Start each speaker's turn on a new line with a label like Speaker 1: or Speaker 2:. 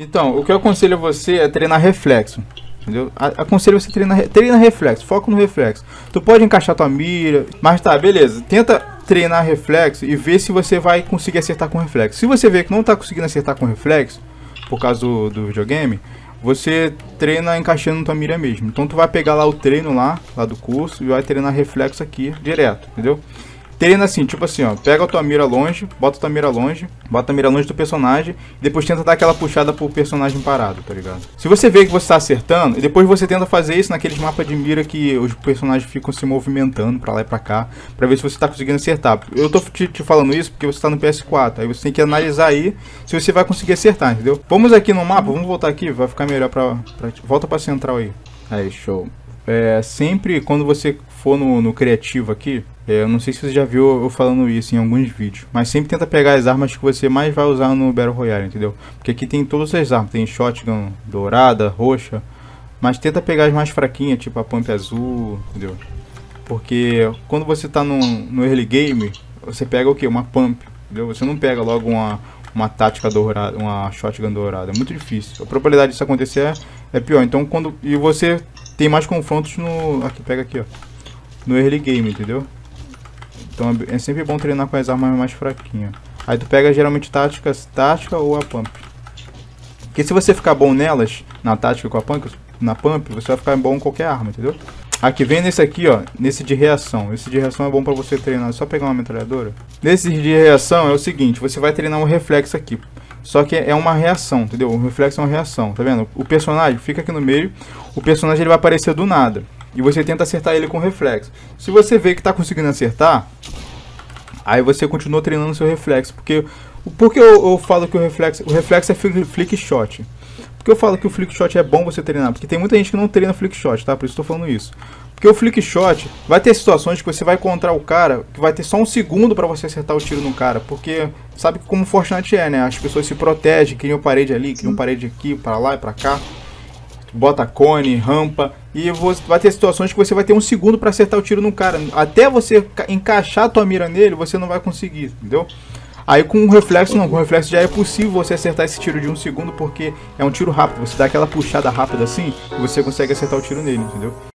Speaker 1: Então, o que eu aconselho a você é treinar reflexo. Entendeu? Aconselho você treina reflexo, foco no reflexo. Tu pode encaixar tua mira, mas tá, beleza. Tenta treinar reflexo e ver se você vai conseguir acertar com reflexo. Se você vê que não tá conseguindo acertar com reflexo, por causa do videogame, você treina encaixando tua mira mesmo. Então tu vai pegar lá o treino lá do curso e vai treinar reflexo aqui direto, entendeu? Treina assim, tipo assim, ó, pega a tua mira longe, bota a mira longe do personagem, e depois tenta dar aquela puxada pro personagem parado, tá ligado? Se você vê que você tá acertando, e depois você tenta fazer isso naqueles mapas de mira que os personagens ficam se movimentando pra lá e pra cá, pra ver se você tá conseguindo acertar. Eu tô te falando isso porque você tá no PS4, aí você tem que analisar aí se você vai conseguir acertar, entendeu? Vamos aqui no mapa, vamos voltar aqui, vai ficar melhor volta pra central aí. Aí, show. Sempre quando você for no criativo aqui, eu não sei se você já viu eu falando isso em alguns vídeos, mas sempre tenta pegar as armas que você mais vai usar no Battle Royale, entendeu? Porque aqui tem todas as armas, tem shotgun dourada, roxa, mas tenta pegar as mais fraquinhas, tipo a pump azul, entendeu? Porque quando você tá no early game, você pega o que? Uma pump, entendeu? Você não pega logo uma tática dourada, uma shotgun dourada, é muito difícil. A probabilidade disso acontecer é pior. Então e você tem mais confrontos aqui, pega aqui, ó, no early game, entendeu? Então é sempre bom treinar com as armas mais fraquinhas. Aí tu pega geralmente tática ou a pump. Porque se você ficar bom nelas, na tática com a pump, você vai ficar bom em qualquer arma, entendeu? Aqui vem nesse aqui, ó, nesse de reação. Esse de reação é bom pra você treinar, é só pegar uma metralhadora. Nesse de reação é o seguinte, você vai treinar um reflexo aqui. Só que é uma reação, entendeu? O reflexo é uma reação, tá vendo? O personagem fica aqui no meio, o personagem ele vai aparecer do nada. E você tenta acertar ele com reflexo. Se você vê que tá conseguindo acertar, aí você continua treinando seu reflexo. Porque eu falo que o reflexo é flick shot. Por que eu falo que o flick shot é bom você treinar? Porque tem muita gente que não treina flick shot, tá? Por isso eu tô falando isso. Porque o flick shot vai ter situações que você vai encontrar o cara que vai ter só um segundo pra você acertar o tiro no cara. Porque sabe como Fortnite é, né? As pessoas se protegem, criam parede ali, criam parede aqui, pra lá e pra cá. Bota cone, rampa, e você vai ter situações que você vai ter um segundo para acertar o tiro no cara. Até você encaixar a tua mira nele, você não vai conseguir, entendeu? Aí com o reflexo não, com o reflexo já é possível você acertar esse tiro de um segundo, porque é um tiro rápido. Você dá aquela puxada rápida assim, e você consegue acertar o tiro nele, entendeu?